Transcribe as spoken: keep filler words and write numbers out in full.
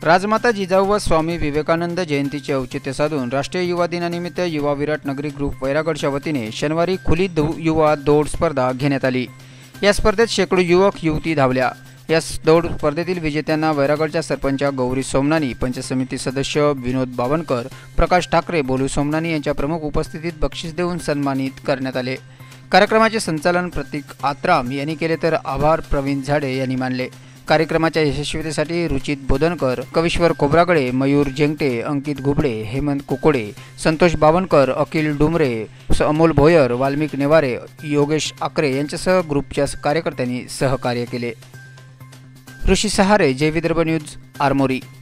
राजमाता जिजाऊ व स्वामी विवेकानंद जयंतीचे औचित्य साधून राष्ट्रीय युवा दिनानिमित्त युवा विराट नगरी ग्रुप वैरागडच्या वतीने शनिवारी खुली युवा दौड स्पर्धा घेण्यात आली। या स्पर्धेत शेकडो युवक युवती धावल्या। या दौड स्पर्धेतील विजेत्यांना वैरागडच्या सरपंच गौरी सोमनानी, पंचायत समिती सदस्य विनोद बावनकर, प्रकाश ठाकरे, बोलू सोमनानी यांच्या प्रमुख उपस्थितीत बक्षीस देऊन सन्मानित करण्यात आले। कार्यक्रमाचे संचालन प्रतीक आत्राम यांनी केले तर आभार प्रवीण झाडे यांनी मानले। कार्यक्रमाच्या यशस्वीतेसाठी रुचित बोधनकर, कविश्वर खोब्रागडे, मयूर जेंगटे, अंकित घुबडे, हेमंत कोकोडे, संतोष बावनकर, अखिल डुमरे, अमोल भोयर, वाल्मिक नेवारे, योगेश आकरे यांच्यासह ग्रुपच्या कार्यकर्त्यांनी सहकार्य केले। ऋषी सहारे, जय विदर्भ न्यूज, आरमोरी।